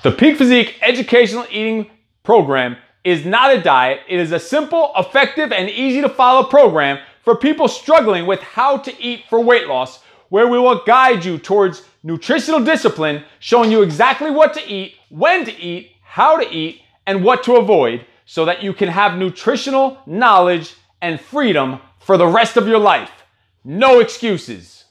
The Peak Physique Educational Eating Program is not a diet. It is a simple, effective, and easy to follow program for people struggling with how to eat for weight loss, where we will guide you towards nutritional discipline, showing you exactly what to eat, when to eat, how to eat, and what to avoid, so that you can have nutritional knowledge and freedom for the rest of your life. No excuses.